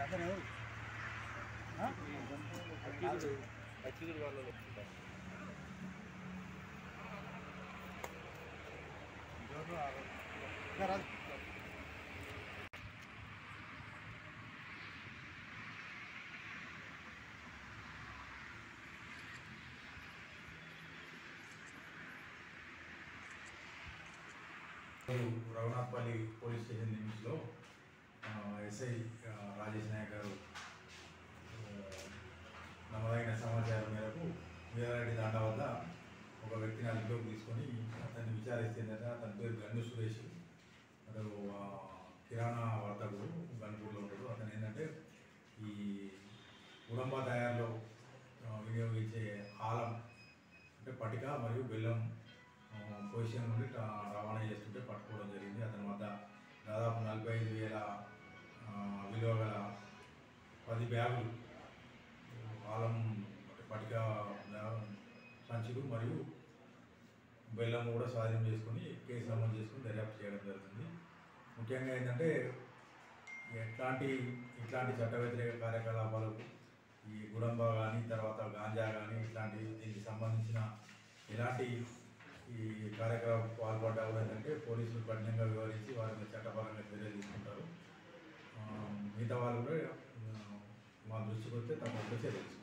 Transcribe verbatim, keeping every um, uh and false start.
అతను ఎవరు అచ్చుగుడు వాళ్ళు రఘునాథ్పల్లి పోలీస్ స్టేషన్ లిమిట్స్లో ఎస్ఐ రాజేష్ నాయక్ గారు నమోదైన సమాచారం మేరకు వీరారెడ్డి తాండా వద్ద ఒక వ్యక్తిని అదుపులోకి తీసుకొని అతన్ని విచారిస్తే అతని పేరు గన్ను సురేష్. అతను కిరాణా వర్తకుడు గన్పూర్లో ఉంటాడు. అతను ఏంటంటే ఈ గుడంబా తయారులో వినియోగించే ఆలం అంటే పటిక మరియు బెల్లం పొజిషన్ నుండి రవాణా చేస్తుంటే పట్టుకోవడం జరిగింది. అతని వద్ద దాదాపు నలభై ఐదు వేల విలువ గల పది బ్యాగులు ఆలం పటిక సంచులు మరియు బెల్లం కూడా స్వాధీనం చేసుకుని కేసు నమోదు చేసుకుని దర్యాప్తు చేయడం జరుగుతుంది. ముఖ్యంగా ఏంటంటే ఎట్లాంటి ఇట్లాంటి చట్ట వ్యతిరేక కార్యకలాపాలకు ఈ గుడంబా కానీ తర్వాత గాంజా కానీ ఇట్లాంటి దీనికి సంబంధించిన ఎలాంటి ఈ కార్యక్రమం పాల్పడ్డా కూడా ఏంటంటే పోలీసులు కఠినంగా వివరించి వారిని చట్టపరంగా చర్యలు తీసుకుంటారు. మిగతా వాళ్ళు కూడా మా దృష్టికి వస్తే తప్పకుండా చర్యలు తీసుకుంటారు.